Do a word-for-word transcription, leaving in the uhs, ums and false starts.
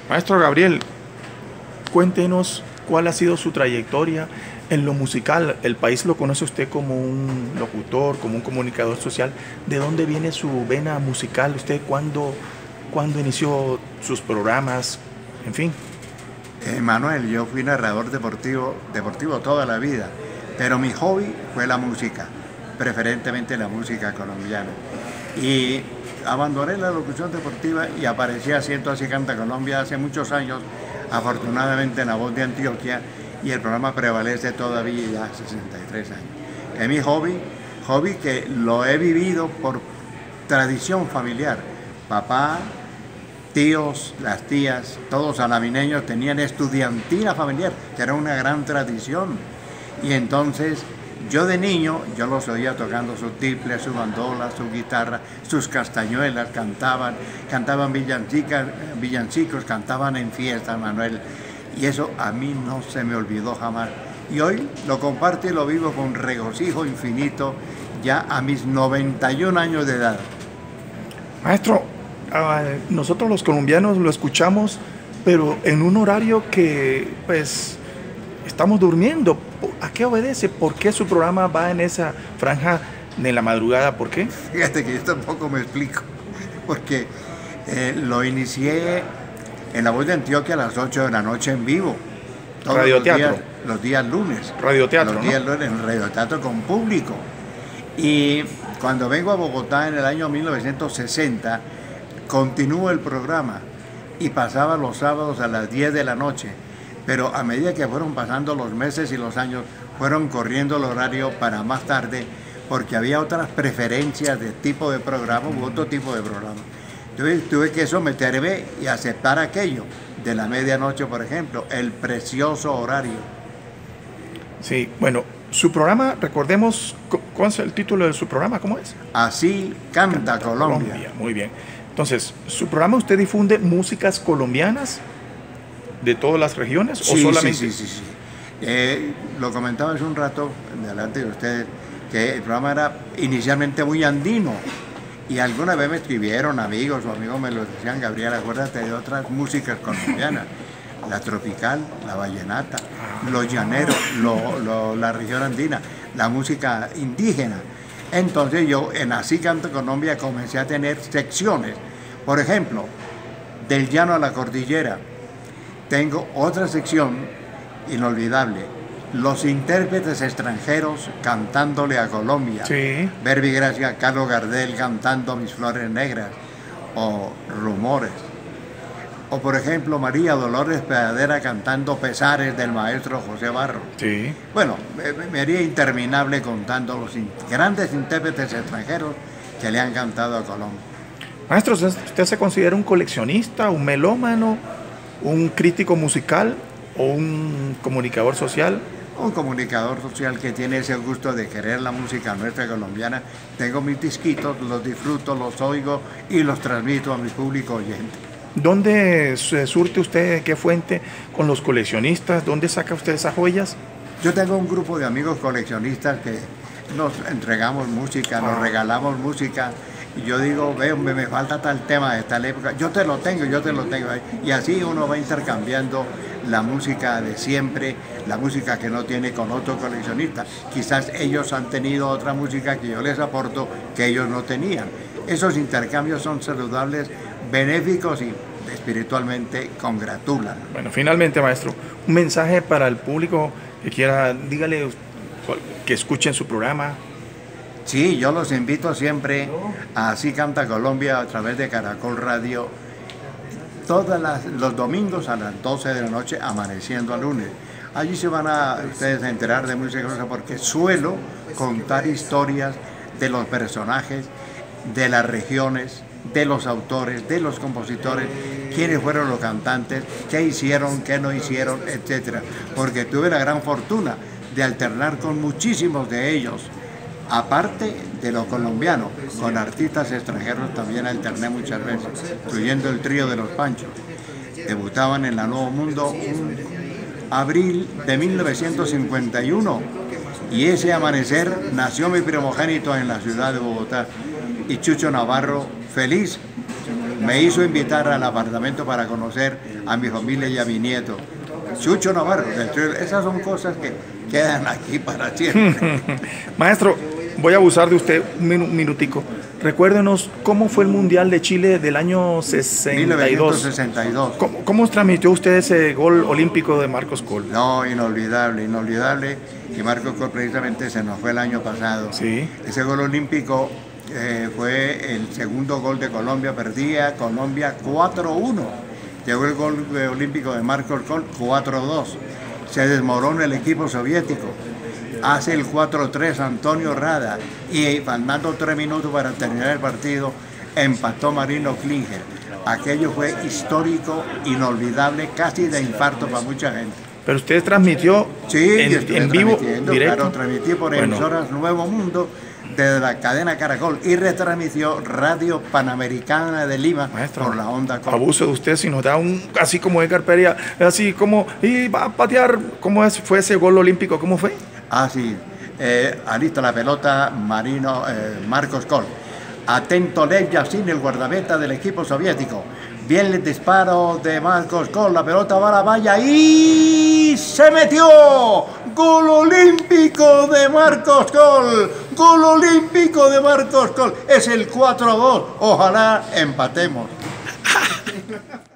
Maestro Gabriel, cuéntenos cuál ha sido su trayectoria en lo musical. El país lo conoce usted como un locutor, como un comunicador social. ¿De dónde viene su vena musical? ¿Usted cuándo, cuándo inició sus programas? En fin. Eh, Manuel, yo fui narrador deportivo, deportivo toda la vida, pero mi hobby fue la música, preferentemente la música colombiana. Y abandoné la locución deportiva y aparecí haciendo Así Canta Colombia hace muchos años, afortunadamente en La Voz de Antioquia, y el programa prevalece todavía ya sesenta y tres años. Es mi hobby, hobby que lo he vivido por tradición familiar. Papá, tíos, las tías, todos alameños tenían estudiantina familiar, que era una gran tradición. Y entonces yo de niño, yo los oía tocando su tiple, su bandola, su guitarra, sus castañuelas, cantaban, cantaban villancicas, villancicos, cantaban en fiestas, Manuel. Y eso a mí no se me olvidó jamás. Y hoy lo comparto y lo vivo con regocijo infinito, ya a mis noventa y un años de edad. Maestro, uh, nosotros los colombianos lo escuchamos, pero en un horario que, pues, estamos durmiendo. ¿A qué obedece? ¿Por qué su programa va en esa franja de la madrugada? ¿Por qué? Fíjate que yo tampoco me explico, porque eh, lo inicié en La Voz de Antioquia a las ocho de la noche en vivo. Todos Radioteatro. Los días, los días lunes. Radioteatro, Los días ¿no? lunes en radioteatro con público. Y cuando vengo a Bogotá en el año mil novecientos sesenta, continúo el programa y pasaba los sábados a las diez de la noche. Pero a medida que fueron pasando los meses y los años, fueron corriendo el horario para más tarde, porque había otras preferencias de tipo de programa u otro tipo de programa. Entonces tuve que someterme y aceptar aquello de la medianoche, por ejemplo, el precioso horario. Sí, bueno, su programa, recordemos, ¿cuál es el título de su programa? ¿Cómo es? Así Canta, Canta Colombia. Colombia. Muy bien. Entonces, ¿su programa usted difunde músicas colombianas de todas las regiones? Sí, ¿O solamente? sí, sí, sí, sí. Eh, lo comentaba hace un rato, delante de ustedes, que el programa era inicialmente muy andino. Y alguna vez me escribieron amigos o amigos me lo decían, Gabriel, acuérdate de otras músicas colombianas, la tropical, la vallenata, los llaneros, lo, lo, la región andina, la música indígena. Entonces yo en Así Canta Colombia comencé a tener secciones. Por ejemplo, del llano a la cordillera, tengo otra sección inolvidable. Los intérpretes extranjeros cantándole a Colombia. Sí. Verbi Gracia, Carlos Gardel cantando Mis Flores Negras o Rumores. O por ejemplo María Dolores Pedadera cantando Pesares del maestro José Barro. Sí. Bueno, me, me haría interminable contando los in, grandes intérpretes extranjeros que le han cantado a Colombia. Maestro, ¿usted se considera un coleccionista, un melómano, un crítico musical o un comunicador social? Un comunicador social que tiene ese gusto de querer la música nuestra colombiana. Tengo mis disquitos, los disfruto, los oigo y los transmito a mi público oyente. ¿Dónde se surte usted, qué fuente con los coleccionistas? ¿Dónde saca usted esas joyas? Yo tengo un grupo de amigos coleccionistas que nos entregamos música, nos regalamos música. Y yo digo, ve, me, me falta tal tema de tal época, yo te lo tengo, yo te lo tengo. Y así uno va intercambiando la música de siempre, la música que no tiene con otro coleccionista. Quizás ellos han tenido otra música que yo les aporto que ellos no tenían. Esos intercambios son saludables, benéficos y espiritualmente congratulan. Bueno, finalmente, maestro, un mensaje para el público que quiera, dígale que escuchen su programa. Sí, yo los invito siempre a Así Canta Colombia a través de Caracol Radio, todos los domingos a las doce de la noche, amaneciendo a lunes. Allí se van a ustedes a enterar de muchas cosas porque suelo contar historias de los personajes, de las regiones, de los autores, de los compositores, quiénes fueron los cantantes, qué hicieron, qué no hicieron, etcétera. Porque tuve la gran fortuna de alternar con muchísimos de ellos. Aparte de lo colombiano, con artistas extranjeros también alterné muchas veces, incluyendo el trío de Los Panchos. Debutaban en la Nuevo Mundo en abril de mil novecientos cincuenta y uno y ese amanecer nació mi primogénito en la ciudad de Bogotá y Chucho Navarro, feliz me hizo invitar al apartamento para conocer a mi familia y a mi nieto. Chucho Navarro, esas son cosas que quedan aquí para siempre. Maestro, voy a abusar de usted un minu- minutico. Recuérdenos cómo fue el Mundial de Chile del año sesenta y dos. mil novecientos sesenta y dos. ¿Cómo, cómo transmitió usted ese gol olímpico de Marcos Coll? No, inolvidable, inolvidable. Y Marcos Coll precisamente se nos fue el año pasado. Sí. Ese gol olímpico eh, fue el segundo gol de Colombia, perdía Colombia cuatro uno. Llegó el gol eh, olímpico de Marcos Coll cuatro dos. Se desmoronó el equipo soviético. Hace el cuatro tres Antonio Rada y faltando tres minutos para terminar el partido empató Marino Klinger. Aquello fue histórico, inolvidable, casi de infarto para mucha gente. Pero usted transmitió Sí, en, yo estuve en vivo, transmitiendo, directo. claro, transmití por Bueno. emisoras Nuevo Mundo desde la cadena Caracol y retransmitió Radio Panamericana de Lima Maestro, por la onda Col. abuso de usted si nos da un, así como Edgar Perea, así como, y va a patear, ¿cómo es, fue ese gol olímpico? ¿Cómo fue? Ah, sí. Eh, alista la pelota Marino eh, Marcos Coll. Atento Lev Yassin, el guardameta del equipo soviético. Viene el disparo de Marcos Coll. La pelota va a la valla y se metió. Gol olímpico de Marcos Coll. Gol olímpico de Marcos Coll. Es el cuatro dos. Ojalá empatemos.